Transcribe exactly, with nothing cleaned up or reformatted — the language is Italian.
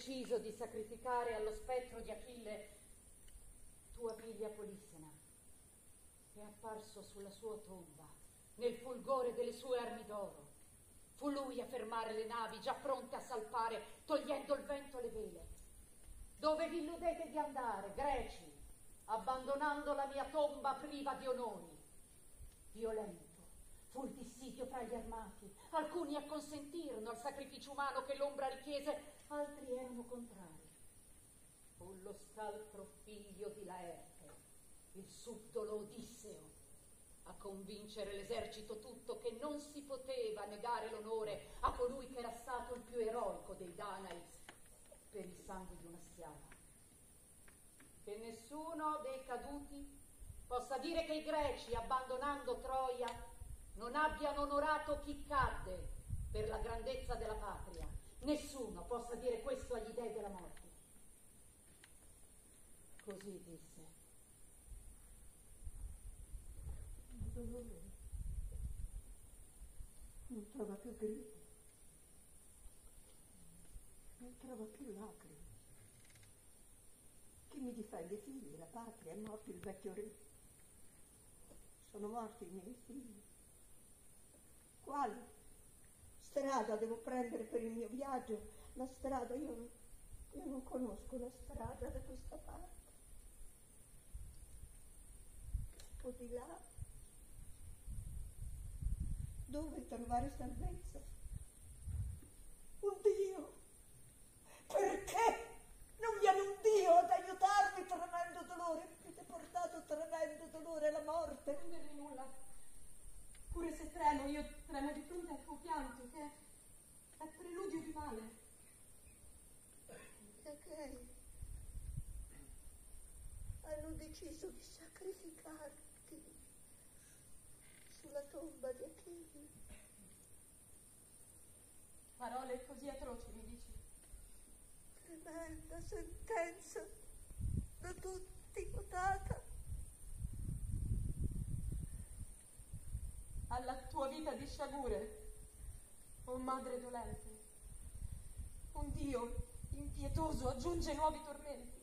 deciso di sacrificare allo spettro di Achille tua figlia Polissena, è apparso sulla sua tomba nel fulgore delle sue armi d'oro. Fu lui a fermare le navi già pronte a salpare, togliendo il vento alle vele. Dove vi illudete di andare, greci, abbandonando la mia tomba priva di onori? Violento fu il dissidio fra gli armati, alcuni acconsentirono al sacrificio umano che l'ombra richiese, altri erano contrari. Fu lo scaltro figlio di Laerte, il subdolo Odisseo, a convincere l'esercito tutto che non si poteva negare l'onore a colui che era stato il più eroico dei Danai per il sangue di una schiava. Che nessuno dei caduti possa dire che i greci, abbandonando Troia, non abbiano onorato chi cadde per la grandezza della patria. Nessuno possa dire questo agli dei della morte. Così disse. Il dolore non trova più grida, non trova più lacrime. Chi mi difende i figli, la patria? È morto il vecchio re. Sono morti i miei figli. Quale strada devo prendere per il mio viaggio? La strada, io, io non conosco la strada da questa parte. O di là? Dove trovare salvezza? Un Dio! Perché non viene un Dio ad aiutarmi? Tremendo dolore, mi avete portato tremendo dolore alla morte. Non dirmi nulla. Pure se tremo, io tremo di fronte al tuo pianto, che è preludio di male. Perché hanno deciso di sacrificarti sulla tomba di Achille. Parole così atroci, mi dici? Tremenda sentenza da tutti votata. Alla tua vita di sciagure, o madre dolente, un Dio impietoso aggiunge nuovi tormenti.